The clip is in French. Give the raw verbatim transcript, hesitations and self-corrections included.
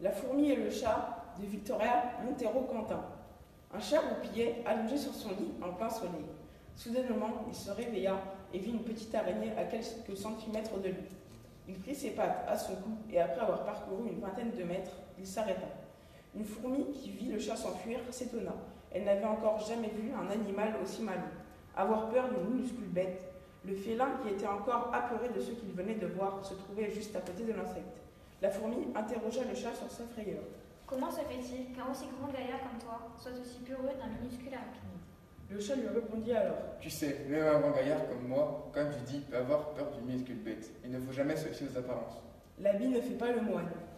La fourmi et le chat de Victoria Montero-Quentin. Un chat roupillait allongé sur son lit en plein soleil. Soudainement, il se réveilla et vit une petite araignée à quelques centimètres de lui. Il prit ses pattes à son cou et après avoir parcouru une vingtaine de mètres, il s'arrêta. Une fourmi qui vit le chat s'enfuir s'étonna. Elle n'avait encore jamais vu un animal aussi malin. Avoir peur d'une minuscule bête, le félin qui était encore apeuré de ce qu'il venait de voir se trouvait juste à côté de l'insecte. La fourmi interrogea le chat sur sa frayeur. Comment se fait-il qu'un aussi grand gaillard comme toi soit aussi peureux d'un minuscule arachnide? Le chat lui répondit alors. Tu sais, même un grand gaillard comme moi, comme tu dis, peut avoir peur d'une minuscule bête. Il ne faut jamais se fier aux apparences. L'habit ne fait pas le moine.